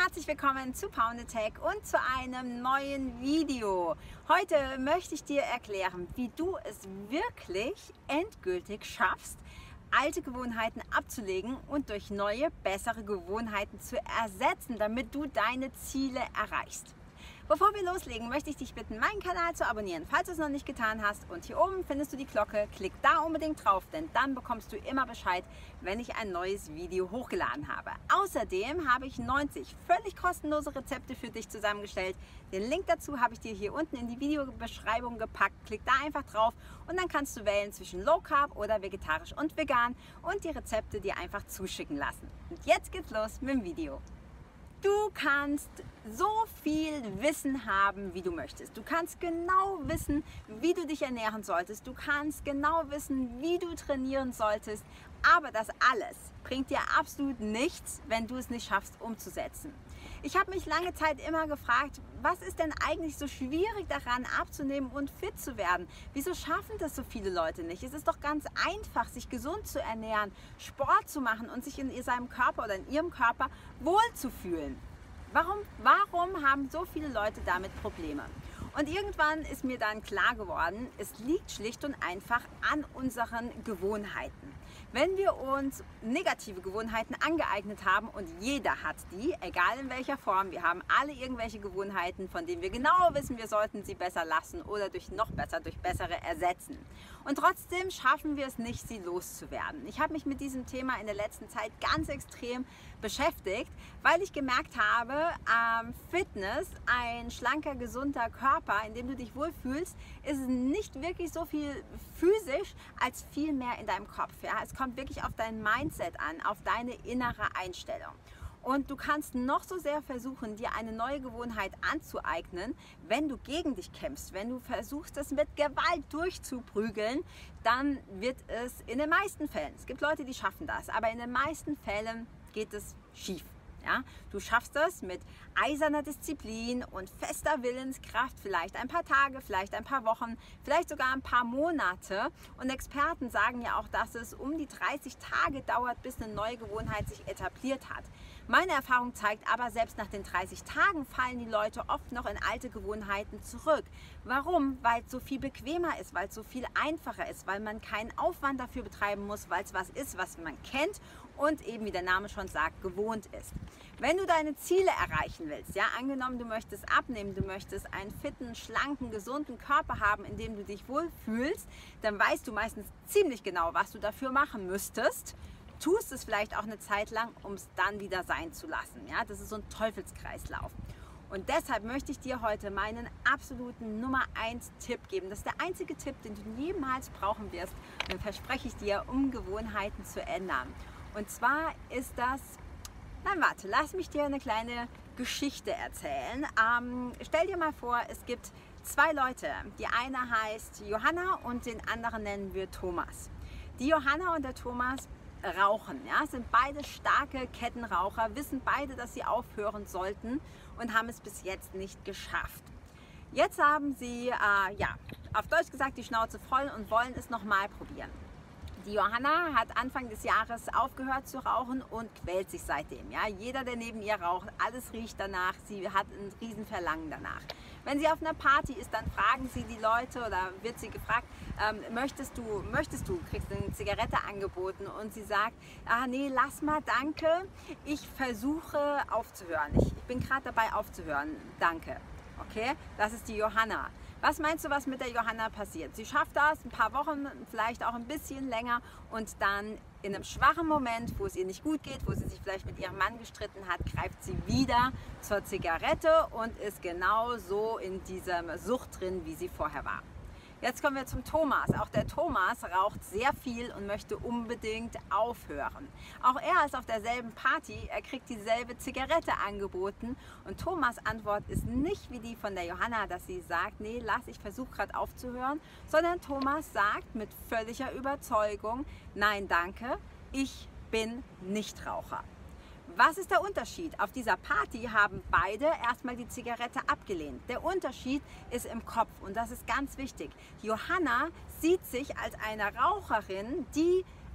herzlich willkommen zu Poundetech und zu einem neuen Video. Heute möchte ich dir erklären, wie du es wirklich endgültig schaffst, alte Gewohnheiten abzulegen und durch neue, bessere Gewohnheiten zu ersetzen, damit du deine Ziele erreichst. Bevor wir loslegen, möchte ich dich bitten, meinen Kanal zu abonnieren, falls du es noch nicht getan hast. Und hier oben findest du die Glocke. Klick da unbedingt drauf, denn dann bekommst du immer Bescheid, wenn ich ein neues Video hochgeladen habe. Außerdem habe ich 90 völlig kostenlose Rezepte für dich zusammengestellt. Den Link dazu habe ich dir hier unten in die Videobeschreibung gepackt. Klick da einfach drauf und dann kannst du wählen zwischen Low Carb oder vegetarisch und vegan und die Rezepte dir einfach zuschicken lassen. Und jetzt geht's los mit dem Video. Du kannst so viel Wissen haben, wie du möchtest. Du kannst genau wissen, wie du dich ernähren solltest. Du kannst genau wissen, wie du trainieren solltest. Aber das alles bringt dir absolut nichts, wenn du es nicht schaffst, umzusetzen. Ich habe mich lange Zeit immer gefragt, was ist denn eigentlich so schwierig daran, abzunehmen und fit zu werden? Wieso schaffen das so viele Leute nicht? Es ist doch ganz einfach, sich gesund zu ernähren, Sport zu machen und sich in seinem Körper oder in ihrem Körper wohlzufühlen. Warum haben so viele Leute damit Probleme? Und irgendwann ist mir dann klar geworden, es liegt schlicht und einfach an unseren Gewohnheiten. Wenn wir uns negative Gewohnheiten angeeignet haben, und jeder hat die, egal in welcher Form, wir haben alle irgendwelche Gewohnheiten, von denen wir genau wissen, wir sollten sie besser lassen oder durch bessere ersetzen. Und trotzdem schaffen wir es nicht, sie loszuwerden. Ich habe mich mit diesem Thema in der letzten Zeit ganz extrem beschäftigt, weil ich gemerkt habe, Fitness, ein schlanker, gesunder Körper, in dem du dich wohlfühlst, ist nicht wirklich so viel physisch als viel mehr in deinem Kopf. Ja? Es kommt wirklich auf dein Mindset an, auf deine innere Einstellung. Und du kannst noch so sehr versuchen, dir eine neue Gewohnheit anzueignen, wenn du gegen dich kämpfst, wenn du versuchst, das mit Gewalt durchzuprügeln, dann wird es in den meisten Fällen, es gibt Leute, die schaffen das, aber in den meisten Fällen geht es schief. Ja, du schaffst das mit eiserner Disziplin und fester Willenskraft, vielleicht ein paar Tage, vielleicht ein paar Wochen, vielleicht sogar ein paar Monate. Und Experten sagen ja auch, dass es um die 30 Tage dauert, bis eine neue Gewohnheit sich etabliert hat. Meine Erfahrung zeigt aber, selbst nach den 30 Tagen fallen die Leute oft noch in alte Gewohnheiten zurück. Warum? Weil es so viel bequemer ist, weil es so viel einfacher ist, weil man keinen Aufwand dafür betreiben muss, weil es was ist, was man kennt und eben, wie der Name schon sagt, gewohnt ist. Wenn du deine Ziele erreichen willst, ja, angenommen du möchtest abnehmen, du möchtest einen fitten, schlanken, gesunden Körper haben, in dem du dich wohlfühlst, dann weißt du meistens ziemlich genau, was du dafür machen müsstest. Tust es vielleicht auch eine Zeit lang, um es dann wieder sein zu lassen. Ja? Das ist so ein Teufelskreislauf. Und deshalb möchte ich dir heute meinen absoluten Nummer 1 Tipp geben. Das ist der einzige Tipp, den du niemals brauchen wirst. Und den verspreche ich dir, um Gewohnheiten zu ändern. Und zwar ist das, nein warte, lass mich dir eine kleine Geschichte erzählen. Stell dir mal vor, es gibt zwei Leute. Die eine heißt Johanna und den anderen nennen wir Thomas. Die Johanna und der Thomas rauchen, ja, sind beide starke Kettenraucher, wissen beide, dass sie aufhören sollten und haben es bis jetzt nicht geschafft. Jetzt haben sie, auf Deutsch gesagt, die Schnauze voll und wollen es nochmal probieren. Die Johanna hat Anfang des Jahres aufgehört zu rauchen und quält sich seitdem. Ja? Jeder, der neben ihr raucht, alles riecht danach. Sie hat ein Riesenverlangen danach. Wenn sie auf einer Party ist, dann fragen sie die Leute oder wird sie gefragt, möchtest du, kriegst eine Zigarette angeboten und sie sagt, nee, lass mal, danke, ich versuche aufzuhören. Ich bin gerade dabei aufzuhören, danke. Okay, das ist die Johanna. Was meinst du, was mit der Johanna passiert? Sie schafft das ein paar Wochen, vielleicht auch ein bisschen länger und dann in einem schwachen Moment, wo es ihr nicht gut geht, wo sie sich vielleicht mit ihrem Mann gestritten hat, greift sie wieder zur Zigarette und ist genau so in dieser Sucht drin, wie sie vorher war. Jetzt kommen wir zum Thomas. Auch der Thomas raucht sehr viel und möchte unbedingt aufhören. Auch er ist auf derselben Party, er kriegt dieselbe Zigarette angeboten und Thomas' Antwort ist nicht wie die von der Johanna, dass sie sagt, nee, ich versuche gerade aufzuhören, sondern Thomas sagt mit völliger Überzeugung, nein, danke, ich bin Nichtraucher. Was ist der Unterschied? Auf dieser Party haben beide erstmal die Zigarette abgelehnt. Der Unterschied ist im Kopf und das ist ganz wichtig. Johanna sieht sich als eine Raucherin, die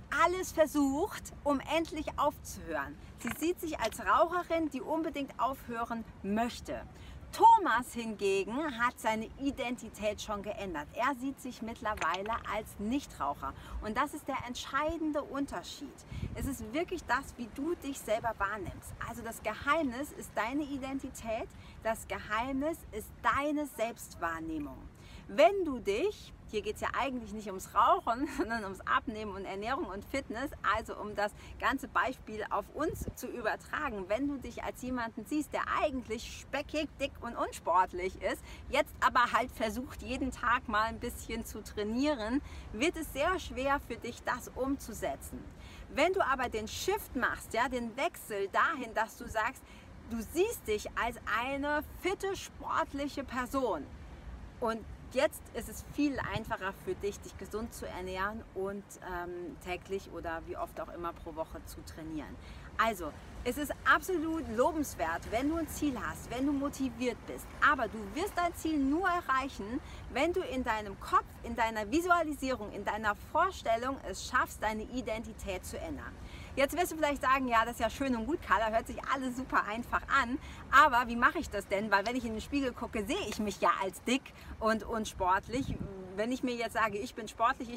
alles versucht, um endlich aufzuhören. Sie sieht sich als Raucherin, die unbedingt aufhören möchte. Thomas hingegen hat seine Identität schon geändert. Er sieht sich mittlerweile als Nichtraucher. Und das ist der entscheidende Unterschied. Es ist wirklich das, wie du dich selber wahrnimmst. Also das Geheimnis ist deine Identität, das Geheimnis ist deine Selbstwahrnehmung. Wenn du dich, hier geht es ja eigentlich nicht ums Rauchen, sondern ums Abnehmen und Ernährung und Fitness, also um das ganze Beispiel auf uns zu übertragen. Wenn du dich als jemanden siehst, der eigentlich speckig, dick und unsportlich ist, jetzt aber halt versucht, jeden Tag mal ein bisschen zu trainieren, wird es sehr schwer für dich, das umzusetzen. Wenn du aber den Shift machst, ja, den Wechsel dahin, dass du sagst, du siehst dich als eine fitte, sportliche Person und jetzt ist es viel einfacher für dich, dich gesund zu ernähren und täglich oder wie oft auch immer pro Woche zu trainieren. Also, es ist absolut lobenswert, wenn du ein Ziel hast, wenn du motiviert bist. Aber du wirst dein Ziel nur erreichen, wenn du in deinem Kopf, in deiner Visualisierung, in deiner Vorstellung es schaffst, deine Identität zu ändern. Jetzt wirst du vielleicht sagen, ja, das ist ja schön und gut, Carla, hört sich alles super einfach an, aber wie mache ich das denn? Weil wenn ich in den Spiegel gucke, sehe ich mich ja als dick und unsportlich. Wenn ich mir jetzt sage, ich bin sportlich,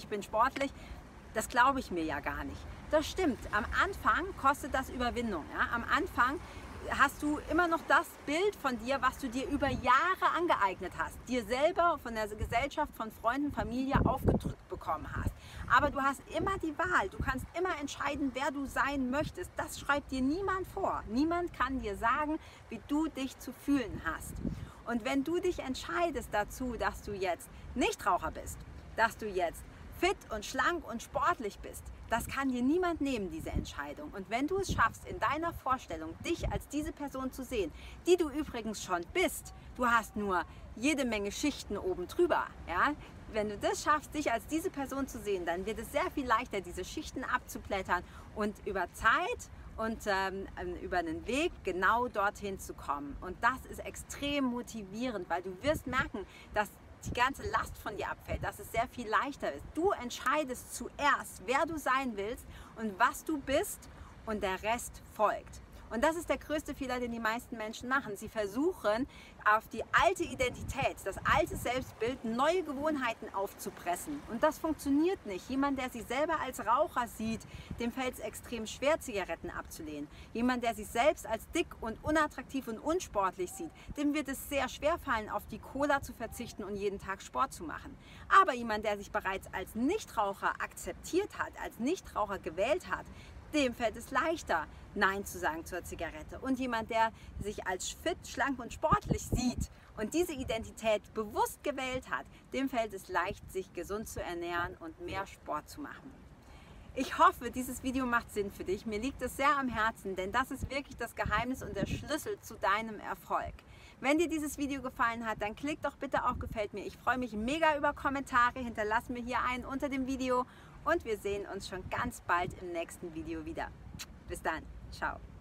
das glaube ich mir ja gar nicht. Das stimmt, am Anfang kostet das Überwindung. Ja? Am Anfang hast du immer noch das Bild von dir, was du dir über Jahre angeeignet hast, dir selber von der Gesellschaft, von Freunden, Familie aufgedrückt bekommen hast. Aber du hast immer die Wahl, du kannst immer entscheiden, wer du sein möchtest. Das schreibt dir niemand vor. Niemand kann dir sagen, wie du dich zu fühlen hast. Und wenn du dich entscheidest dazu, dass du jetzt Nichtraucher bist, dass du jetzt fit und schlank und sportlich bist, das kann dir niemand nehmen, diese Entscheidung. Und wenn du es schaffst, in deiner Vorstellung, dich als diese Person zu sehen, die du übrigens schon bist, du hast nur jede Menge Schichten oben drüber, ja? Wenn du das schaffst, dich als diese Person zu sehen, dann wird es sehr viel leichter, diese Schichten abzublättern und über Zeit und über einen Weg genau dorthin zu kommen. Und das ist extrem motivierend, weil du wirst merken, dass die ganze Last von dir abfällt, dass es sehr viel leichter ist. Du entscheidest zuerst, wer du sein willst und was du bist und der Rest folgt. Und das ist der größte Fehler, den die meisten Menschen machen. Sie versuchen, auf die alte Identität, das alte Selbstbild, neue Gewohnheiten aufzupressen. Und das funktioniert nicht. Jemand, der sich selber als Raucher sieht, dem fällt es extrem schwer, Zigaretten abzulehnen. Jemand, der sich selbst als dick und unattraktiv und unsportlich sieht, dem wird es sehr schwer fallen, auf die Cola zu verzichten und jeden Tag Sport zu machen. Aber jemand, der sich bereits als Nichtraucher akzeptiert hat, als Nichtraucher gewählt hat, dem fällt es leichter, Nein zu sagen zur Zigarette. Und jemand, der sich als fit, schlank und sportlich sieht und diese Identität bewusst gewählt hat, dem fällt es leicht, sich gesund zu ernähren und mehr Sport zu machen. Ich hoffe, dieses Video macht Sinn für dich. Mir liegt es sehr am Herzen, denn das ist wirklich das Geheimnis und der Schlüssel zu deinem Erfolg. Wenn dir dieses Video gefallen hat, dann klick doch bitte auf Gefällt mir. Ich freue mich mega über Kommentare. Hinterlass mir hier einen unter dem Video und wir sehen uns schon ganz bald im nächsten Video wieder. Bis dann. Ciao.